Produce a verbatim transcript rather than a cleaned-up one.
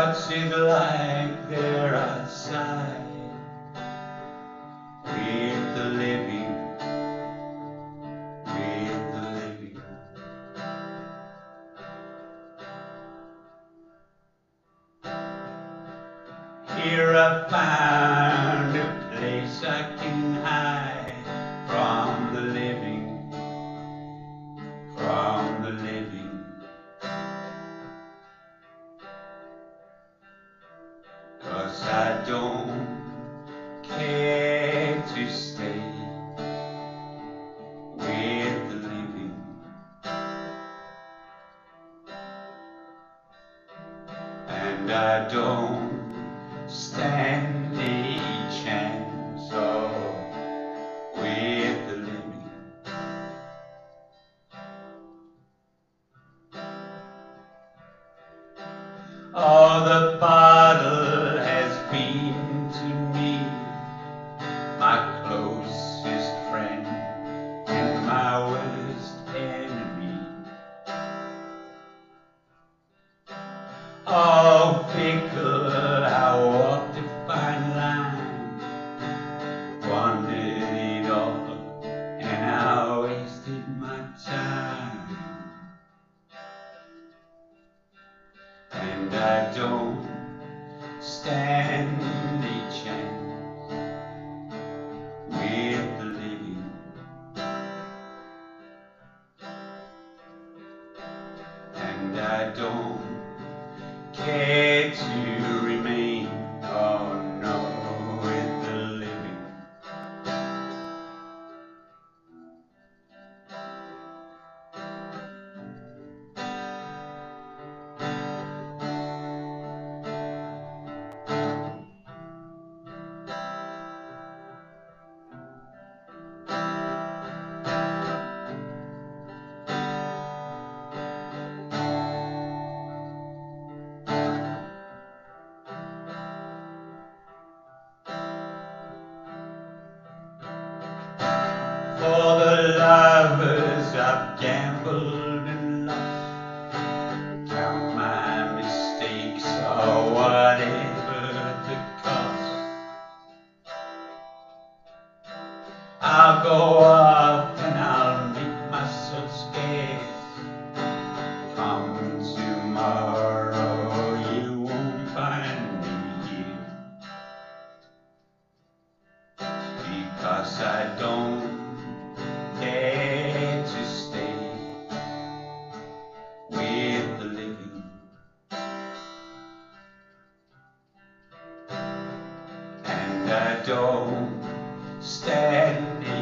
What's it like there outside with the living, with the living? Here I found a place I can hide from the living, from the living. 'Cause I don't care to stay with the living, and I don't stand a chance of with the living. Oh, the bottle has been to me my closest friend and my worst enemy. Oh, fickle, I walked a fine line, wandered it all, and I wasted my time. And I don't stand a chance with the living, and I don't care to remain, oh no, with the living. For the lovers I've gambled and lost, count my mistakes or whatever the cost. I'll go off and I'll make myself scarce. Come tomorrow, you won't find me here, because I don't care to stay with the living, and I don't stand